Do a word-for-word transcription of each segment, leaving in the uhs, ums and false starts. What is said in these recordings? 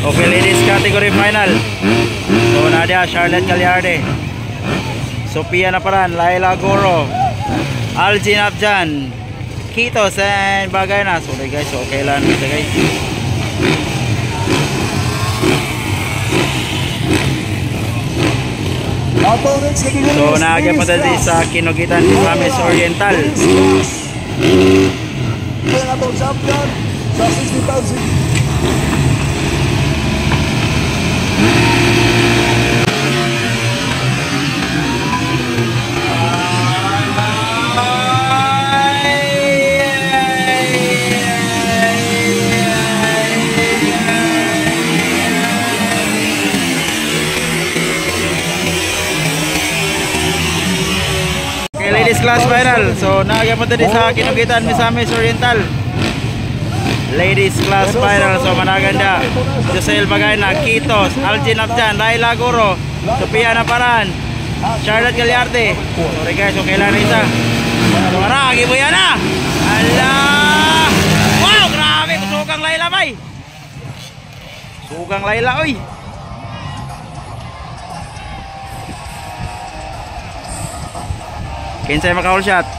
Okay, ladies category final. So Nadia, Charlotte Gagliardi, Sophia Naparan, Laila Goro, Algin Abjan, Kitos, and bagay na. So guys, okay lang ito guys. So naagya pa tayo sa kinugitan ni Misamis Oriental. Champion sa sixty thousand. Ladies class final. So nagapunta din sa kinugitan Misamis Oriental. Ladies class final. So managanda Josel Bagayna, Kitos, Algin Abjan, Laila Goro, Sophia Naparan, Charlotte Gagliardi. Sorry guys, okay lang isa. So maragi mo yan ah. Allah! Wow, grabe, sugang Laila bay. Sugang Laila oy. Kinsay maka whole shot.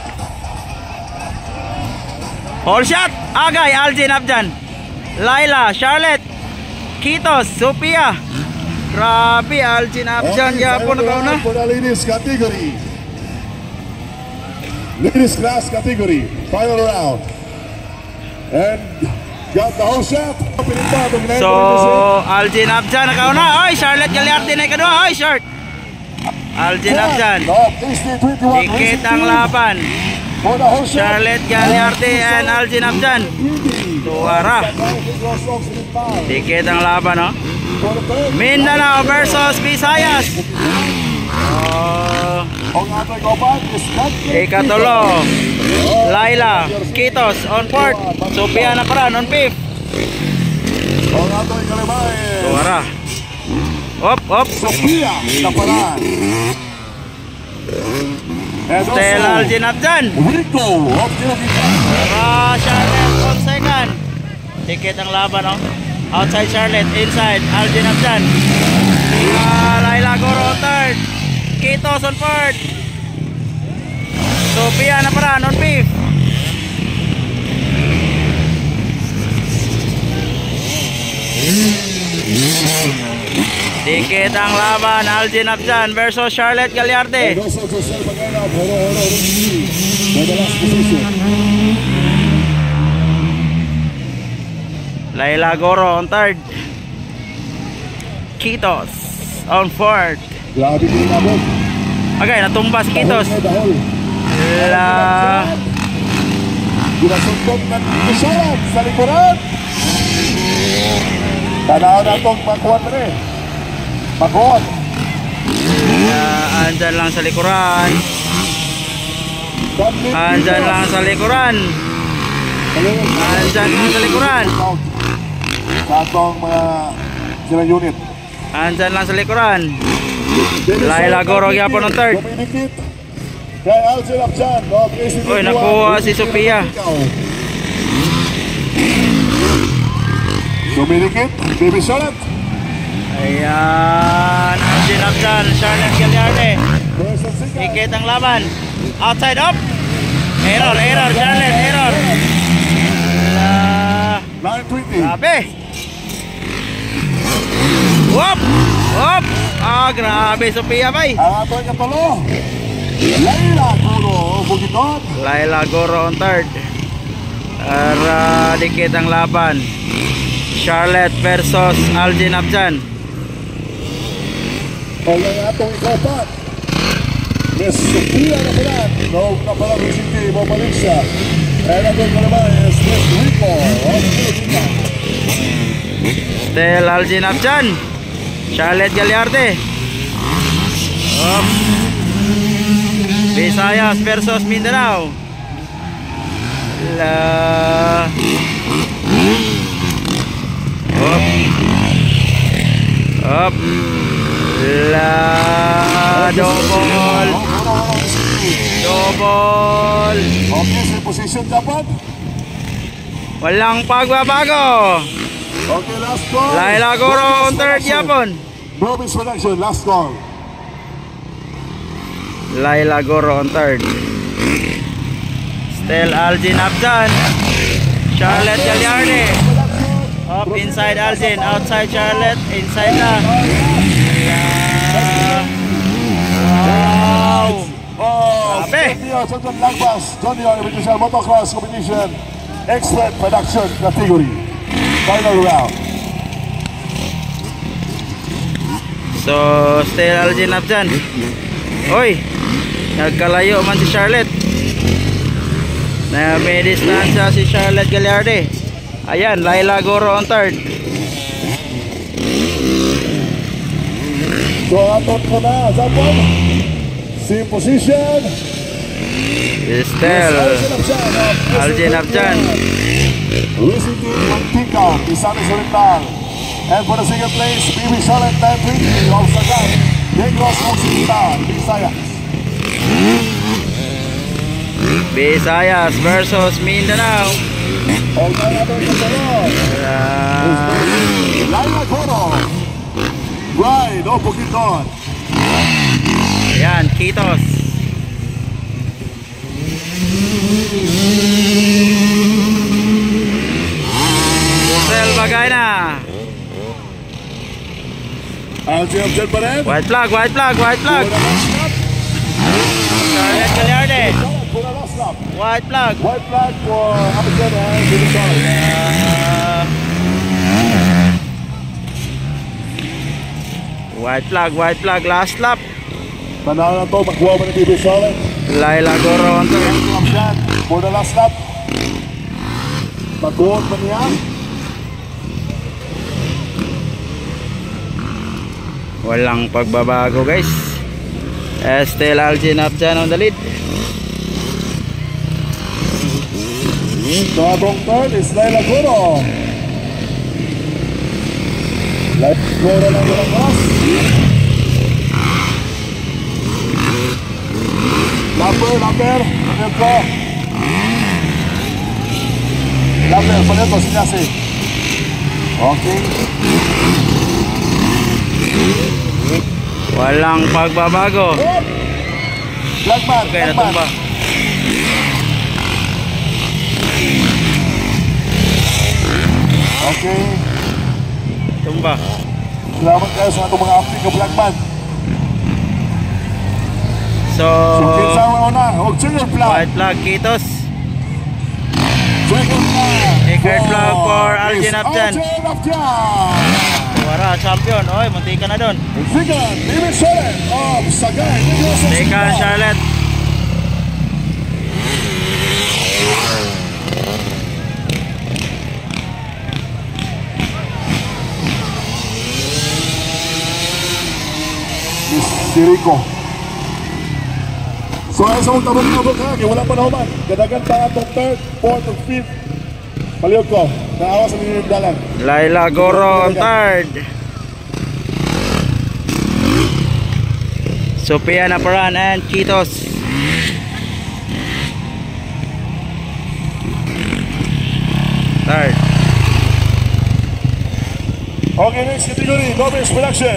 Whole shot. Agay, Algin Abjan, Laila, Charlotte, Kitos, Sophia. Grabe, Algin Abjan yapon na na. For the ladies category. Ladies class category. Final round. And got the whole shot. So, Algin Abjan nakauna. Oy, Charlotte Gagliardi na kadua. Oy, short. Algin Abjan. Dikit ang laban. Charlotte Gagliardi and Algin Abjan. Tuwara. Dikit ang laban, no? Mindanao versus Visayas. Oh. Ikatulo. Laila, Kitos on fourth. Sophia Naparan on fifth. Tuwara. Op, op. Sophia Naparan. Stella Algin Abjan. Rico of Ah, Charlotte on second. Dikit ang laban, no? Outside Charlotte, inside Algin Abjan. Ah, Laila Goro on third. Kitos on fourth. Sophia Naparan on fifth. Dikit ang laban, Algin Abjan versus Charlotte Gagliardi. Laila Goro on third. Kitos on fourth. Okay, natumba si Kitos. La Ginasuntog ng Kisalat sa likuran. Tanaw na itong pagkuhan rin. Pagkuhan. uh, andyan lang sa likuran. Andyan lang sa likuran. Andyan lang sa likuran. Sa itong mga sila unit. Andyan lang sa likuran. Laila Goro yapon on third. Kay Algin Abjan. Uy, nakuha si Sophia. Duminikit, Baby Charlotte. Ayan, Algin Abjan, Charlotte Gagliardi. Dikit ang laban. Outside up. Error, error, Charlotte, error. Uh, nine twenty. grabe. Whoop, whoop. Ah, grabe, Sophia bay. Ang ato ay kapalo. Laila Goro, Bugiton. Laila Goro on third. Ara, dikit ang laban. Charlotte versus Algin Abjan. Ang atong ikapat. Miss Sophia Naparan. No, Naparan City, Bobalik siya. And ang atong naman is Miss Rico. Still Algin Abjan. Charlotte Gagliardi. Up. Visayas versus Mindanao. La. Up. Up. La. Double. Double. Okay, sa position dapat. Walang pagbabago. Okay, last call. Laila Goro on third yapon. Novice production, last call. Laila Goro on third. Still Aljin Abjan. Charlotte Gagliardi. Up inside Aljin, outside Charlotte, inside na. Wow! Oh, Grabe. Junior Children Lagbas, Junior Invitational Motocross Competition, Expert Production Category. Final round. So, still Aljin Abjan. Oy, nagkalayo man si Charlotte. Na may distansya si Charlotte Gagliardi. Ayan, Laila Goro on third. So, aton ko na, Zapon. Same position. Still Aljin Abjan. Racing Team Manticaw, Misamis Oriental. And for the second place, B B Charlotte nine twenty of Sagay, Negros Occidental, Visayas. Visayas versus Mindanao. Okay, natin sa sunod. Uh, Laila Goro. Ride, o Bukidnon. Ayan, Kitos. Sel Bagayna. Aljin Abjan pa rin. White flag, white flag, white flag. Charlotte Gagliardi. Pura last lap. White flag. White flag for Abjan and B B Charlotte. Uh, white flag, white flag, last lap. Panalo na to, makuha mo ni B B Charlotte. Laila Goro on to. Abjan for the last lap. Makuha mo niya. Walang pagbabago guys. Still Aljin Abjan on the lead. So atong third is Laila Goro. Laila Goro lang yung cross. Lapper, lapper. Lapper ko. Lapper, paneto, sinyasi. Okay. Walang pagbabago. Blackman, Okay, Blackman. natumba. Okay. Tumba. Salamat kayo sa atong mga acting ng Blackman. So, So, kinsa mo na, huwag checkered flag. white flag Kitos. Checkered flag. Checkered flag for Aljin is Abjan. Aljin Abjan. Wara, champion. Oy, munti ka na doon. Second, B B Charlotte of Sagay. Negros Second, Occidental. Charlotte. Si Rico. So ay sa mong tabok-tabok ha, kaya wala pa na human. Gadagan pa atong third, fourth, and fifth. Palihog ko, naawa sa mga dalan. Laila Goro on third. Sophia Naparan and Kitos. Third. Okay, next category, Novice Production.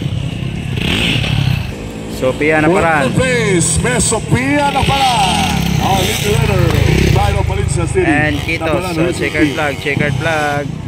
Sophia Naparan. Fourth place, Miss Sophia Naparan. Our leader, Pride of Valencia City. And Kitos. Naparan So, Racing checkered Team. flag, checkered flag.